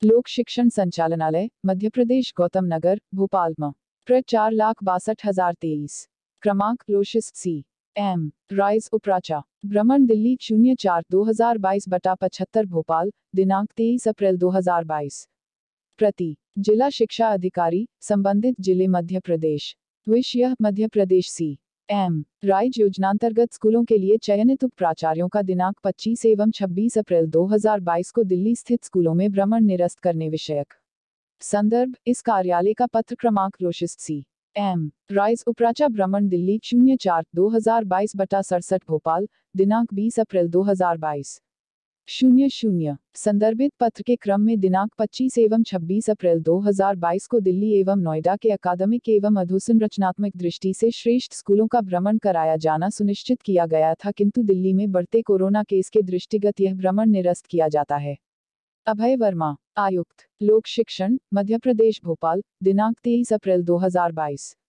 लोक शिक्षण संचालनालय मध्य प्रदेश गौतम नगर भोपाल में प्र 4,62,023 क्रमांक लोशिस सी एम राइज उपराचा भ्रमण दिल्ली 04/2022/75 भोपाल दिनांक 23 अप्रैल 2022 प्रति जिला शिक्षा अधिकारी संबंधित जिले मध्य प्रदेश विषय Madhya Pradesh C M rise योजनांतर्गत स्कूलों के लिए चयनित उप प्राचार्यों का दिनांक 25 एवं 26 अप्रैल 2022 को दिल्ली स्थित स्कूलों में भ्रमण निरस्त करने विषयक संदर्भ इस कार्यालय का पत्र क्रमांक लोशिस सी एम राइज उपराचा भ्रमण दिल्ली 04/2022/67 भोपाल दिनांक 20 अप्रैल 2022 00 संदर्भित पत्र के क्रम में दिनांक 25 एवं 26 अप्रैल 2022 को दिल्ली एवं नोएडा के अकादमिक एवं अधोसंरचनात्मक दृष्टि से श्रेष्ठ स्कूलों का भ्रमण कराया जाना सुनिश्चित किया गया था, किंतु दिल्ली में बढ़ते कोरोना केस के दृष्टिगत यह भ्रमण निरस्त किया जाता है। अभय वर्मा, आयुक्त लोक शिक्षण मध्य प्रदेश भोपाल दिनांक 23 अप्रैल 2022।